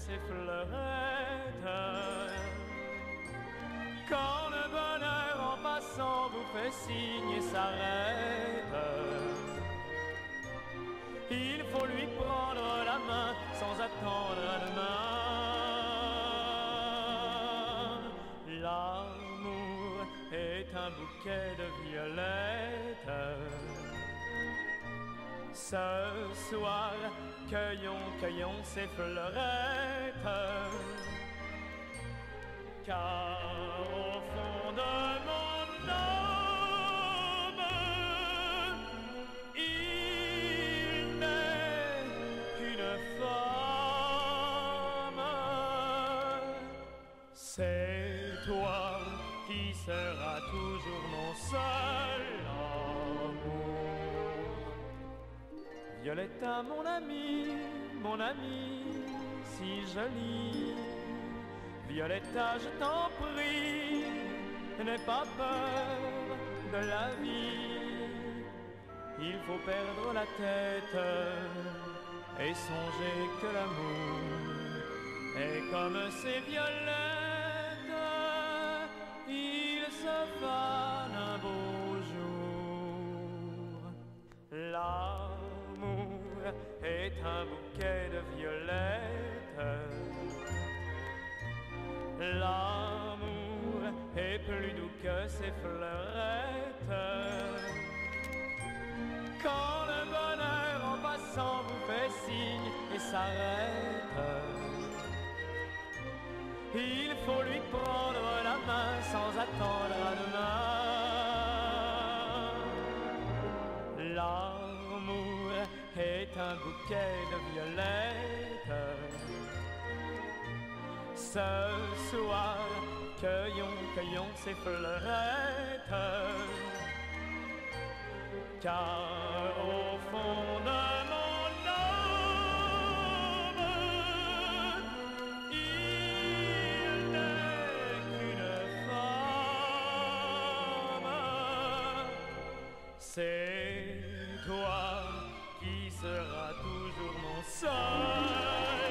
ses fleurettes. Quand le bonheur en passant vous fait signe et s'arrête, il faut lui prendre la main sans attendre demain. L'amour est un bouquet de violettes. Ce soir, cueillons ces fleurettes. Car au fond de mon âme, il n'est qu'une femme. C'est toi qui seras toujours mon seul amour. Violetta, mon amie, si jolie. Violetta, je t'en prie, n'aie pas peur de la vie. Il faut perdre la tête et songer que l'amour est comme ces violettes. Il se fane un beau jour. L'amour est un bouquet de violettes. L'amour est plus doux que ces fleurettes. Quand le bonheur en passant vous fait signe et s'arrête, il faut lui prendre la main sans attendre à demain. L'amour est un bouquet de violettes. Ce soir, cueillons ces fleurettes. Car au fond de mon âme, il n'est qu'une femme. C'est toi qui seras toujours mon seul